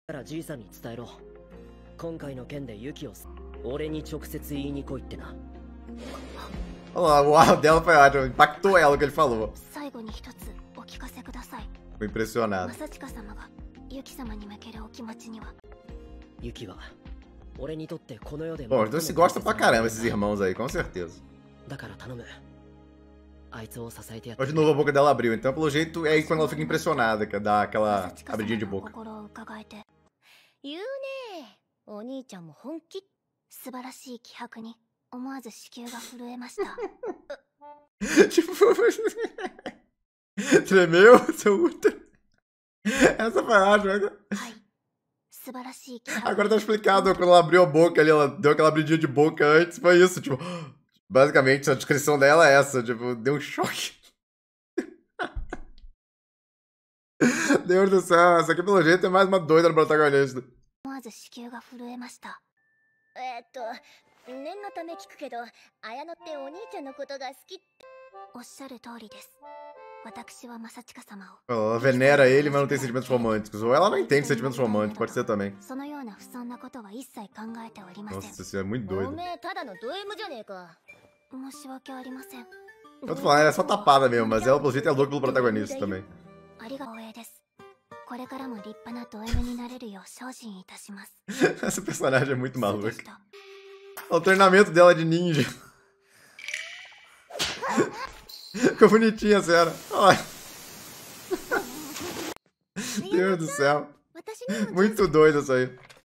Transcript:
からじいさんに伝えろ。今回の件でユキを俺に直接言いに来いってな。 Olha lá, o uau dela foi ótimo. Impactou ela o que ele falou. Ficou impressionado. Bom, então se gosta pra caramba esses irmãos aí, com certeza. Ó, de novo a boca dela abriu, então pelo jeito é aí quando ela fica impressionada, que dá aquela abridinha de boca. Tipo, tremeu seu útero. Essa foi ótima. Agora tá explicado, quando ela abriu a boca ali, ela deu aquela abridinha de boca antes, foi isso, tipo... Basicamente, a descrição dela é essa, tipo, deu um choque. Deus do céu, essa aqui pelo jeito é mais uma doida no protagonista. Ela venera ele, mas não tem sentimentos românticos. Ou ela não entende sentimentos românticos, pode ser também. Nossa, isso é muito doido. Eu tô falando, ela é só tapada mesmo, mas ela, pelo jeito, é louca pelo protagonista também. Essa personagem é muito maluca. O treinamento dela de ninja. Ficou bonitinha a cena. Deus do céu. Muito doido isso aí.